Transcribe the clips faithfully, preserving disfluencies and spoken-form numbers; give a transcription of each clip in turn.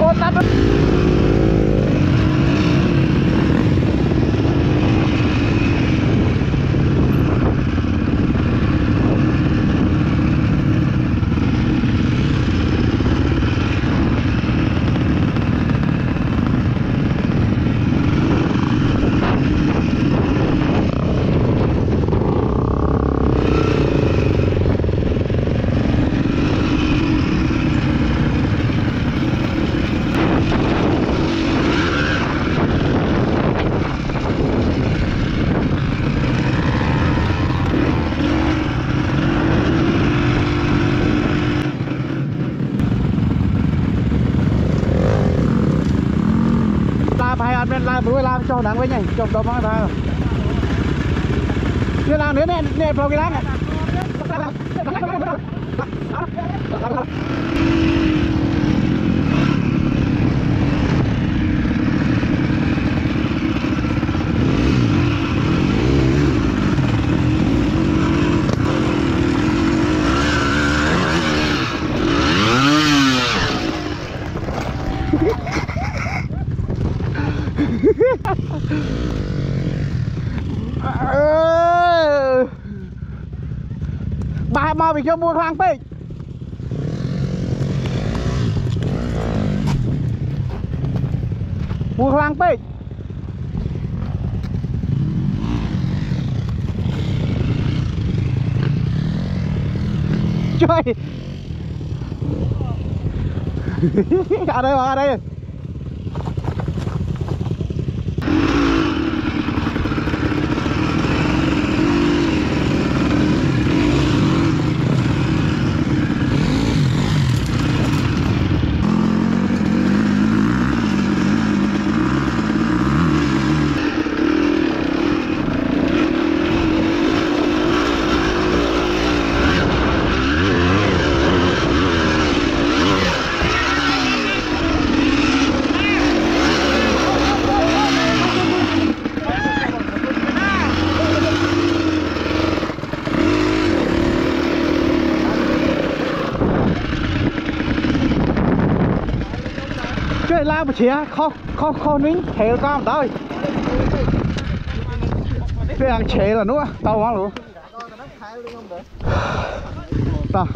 Ôi tắt rồi. Làm đuôi làm cho nắng với nhảy chồng đó mang ra như làm đến nè nè vào cái láng bà mà bị cho mua khoang pe mua khoang pe chơi ở đây ở đây la một chia kho kho kho nín theo con tới cái ăn chế là nữa tao quá luôn tao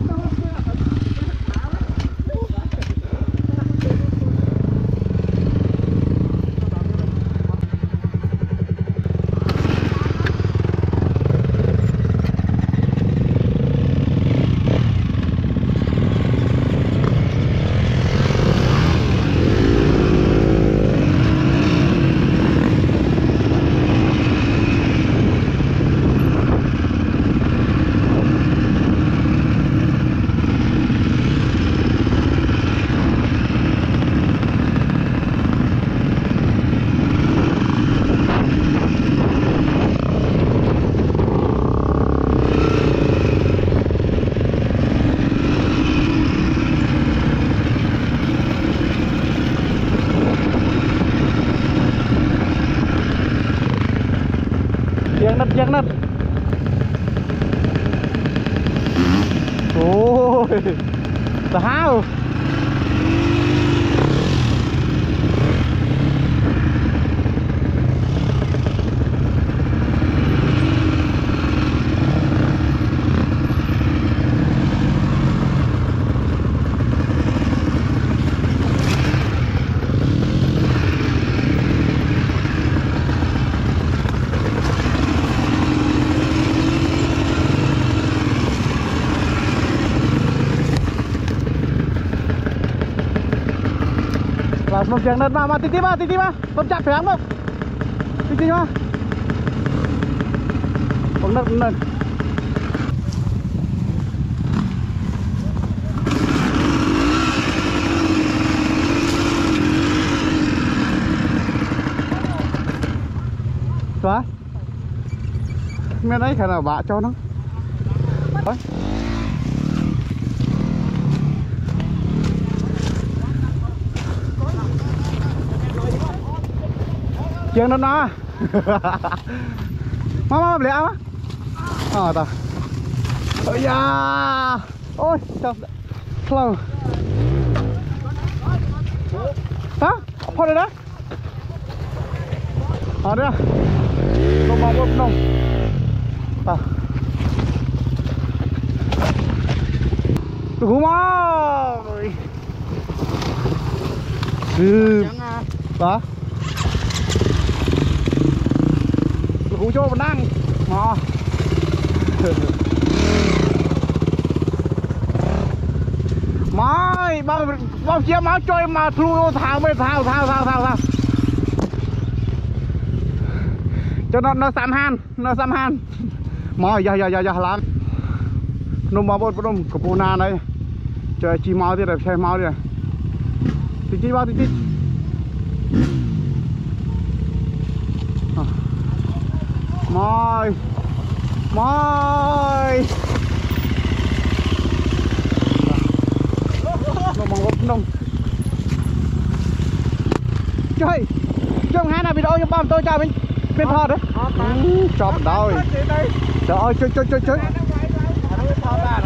Giang đất giang đất ôi sao một tiếng đất mà mà tí tí mà tí tí mà không chặt phải không tí tí mà không đất lên quá bên đấy khả nào bạ cho nó đấy. Chuyện đó nó má má lẹ á ờ tao ôi da ôi sao lâu พอเลยนะเอาเด้อลงมองบนลงไปดูหัวมาคือปะดูหัวโจ้มานั่งมาไม่บางบางเชียร์มาจอยมาทะลุทางไม่ทางทางทางทางทางcho nó nó xăm han nó xăm han mò giờ giờ giờ giờ làm nó mò bột bột cáiปูna này chờ chi mò thì đẹp chơi mò đi tí tí bao tí tí mò mò nó mò bột nông chơi chơi hai nào video cho bom tôi chào mình bên thọ đấy chọc đôi trời ơi chơi chơi chơi chơi